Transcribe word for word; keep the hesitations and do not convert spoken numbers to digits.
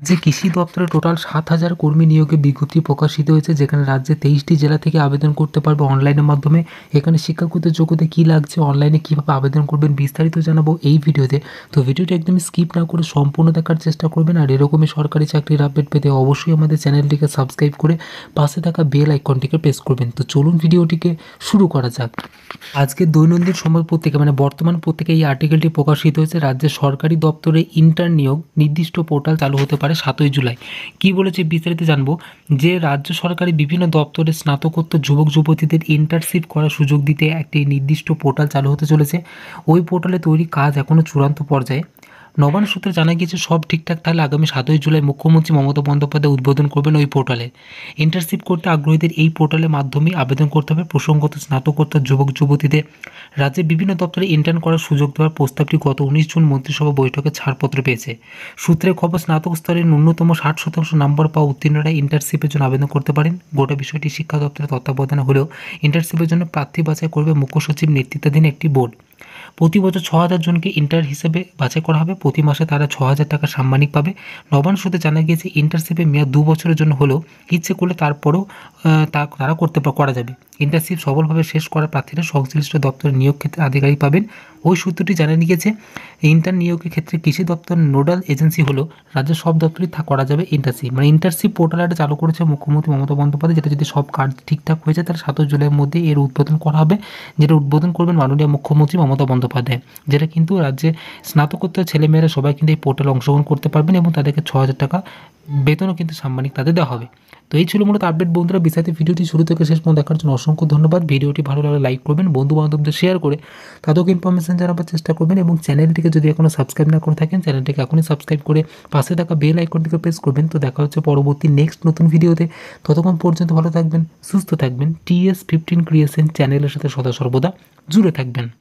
যে কৃষি দপ্তরে টোটাল সাত হাজার কর্মী নিয়োগে বিজ্ঞপ্তি প্রকাশিত হয়েছে, যেখানে রাজ্যে তেইশটি জেলা থেকে আবেদন করতে পারবে অনলাইনের মাধ্যমে। এখানে শিক্ষাগত যোগ্যতা কী লাগছে, অনলাইনে কীভাবে আবেদন করবেন, বিস্তারিত জানাবো এই ভিডিওতে। তো ভিডিওটি একদমই স্কিপ না করে সম্পূর্ণ দেখার চেষ্টা করবেন। আর এরকমই সরকারি চাকরির আপডেট পেতে অবশ্যই আমাদের চ্যানেলটিকে সাবস্ক্রাইব করে পাশে থাকা বেল আইকনটিকে প্রেস করবেন। তো চলুন ভিডিওটিকে শুরু করা যাক। আজকে দৈনন্দিন সময় পত্রিকা মানে বর্তমান পত্রিকায় এই আর্টিকেলটি প্রকাশিত হয়েছে। রাজ্যের সরকারি দপ্তরে ইন্টার্ন নিয়োগ নির্দিষ্ট পোর্টাল চালু হতে পারে সাতই জুলাই। কি বলেছে বিস্তারিত জানবো। যে রাজ্য সরকারি বিভিন্ন দপ্তরে স্নাতকোত্তর যুবক যুবতীদের ইন্টার্নশিপ করার সুযোগ দিতে একটি নির্দিষ্ট পোর্টাল চালু হতে চলেছে। ওই পোর্টালে তৈরি কাজ এখনও চূড়ান্ত পর্যায়ে। নবান্ন সূত্রে জানা গিয়েছে সব ঠিকঠাক থাকলে আগামী সাতই জুলাই মুখ্যমন্ত্রী মমতা বন্দ্যোপাধ্যায় উদ্বোধন করবেন ওই পোর্টালে। ইন্টার্নশিপ করতে আগ্রহীদের এই পোর্টালের মাধ্যমে আবেদন করতে হবে। প্রসঙ্গত, স্নাতকোত্তর যুবক যুবতীদের রাজ্যে বিভিন্ন দপ্তরে ইন্টার্ন করার সুযোগ দেওয়ার প্রস্তাবটি গত উনিশ জুন মন্ত্রিসভা বৈঠকে ছাড়পত্র পেয়েছে। সূত্রের খবর, স্নাতক স্তরের ন্যূনতম ষাট শতাংশ নম্বর পাওয়া উত্তীর্ণরা ইন্টার্নশিপের জন্য আবেদন করতে পারেন। গোটা বিষয়টি শিক্ষা দপ্তরের তত্ত্বাবধানে হলেও ইন্টার্নশিপের জন্য প্রার্থী বাছাই করবে মুখ্য সচিব নেতৃত্বাধীন একটি বোর্ড। প্রতি বছর ছ হাজার জনকে ইন্টার্ন হিসেবে বাছাই করা হবে। প্রতি মাসে তারা ছ হাজার টাকা সাম্মানিক পাবে। নবান্ন সূত্রে জানা গিয়েছে ইন্টার্নশিপের মেয়াদ দু বছরের জন্য হলেও ইচ্ছে করলে তারপরেও তা তারা করতে করা যাবে। ইন্টার্নশিপ সফলভাবে শেষ করা প্রার্থীরা সংশ্লিষ্ট দপ্তরের নিয়োগ ক্ষেত্রে আধিকারিক পাবেন। ওই সূত্রটি জানিয়ে গিয়েছে ইন্টার্ন নিয়োগের ক্ষেত্রে কৃষি দপ্তর নোডাল এজেন্সি হলো রাজ্যের সব দপ্তরই তা করা যাবে ইন্টার্নশিপ। মানে ইন্টার্নশিপ পোর্টালটা চালু করেছে মুখ্যমন্ত্রী মমতা বন্দ্যোপাধ্যায়, যেটা যদি সব কাজ ঠিকঠাক হয়ে যায় তাহলে সাতই জুলাইয়ের মধ্যে এর উদ্বোধন করা হবে, যেটা উদ্বোধন করবেন মাননীয় মুখ্যমন্ত্রী মমতা বন্দ্যোপাধ্যায়। যেটা কিন্তু রাজ্যে স্নাতকোত্তর ছেলেমেয়েরা সবাই কিন্তু এই পোর্টালে অংশগ্রহণ করতে পারবেন এবং তাদেরকে ছ হাজার টাকা বেতনও কিন্তু সাম্মানিক তাদের দেওয়া হবে। তো এই ছিল মূলত আপডেট বন্ধুরা। বিস্তারিত ভিডিওটি শুরু থেকে শেষ পর্যন্ত দেখার জন্য অসংখ্য ধন্যবাদ। ভিডিওটি ভালো লাগলে লাইক করবেন, বন্ধু বান্ধবদের শেয়ার করে তাদেরকে ইনফরমেশন জানাবার চেষ্টা করবেন এবং চ্যানেলটিকে যদি এখনও সাবস্ক্রাইব না করে থাকেন চ্যানেলটিকে এখনই সাবস্ক্রাইব করে পাশে থাকা বেল আইকনটিকে প্রেস করবেন। তো দেখা হচ্ছে পরবর্তী নেক্সট নতুন ভিডিওতে। ততক্ষণ পর্যন্ত ভালো থাকবেন, সুস্থ থাকবেন। টিএস ফিফটিন ক্রিয়েশন চ্যানেলের সাথে সদা সর্বদা জুড়ে থাকবেন।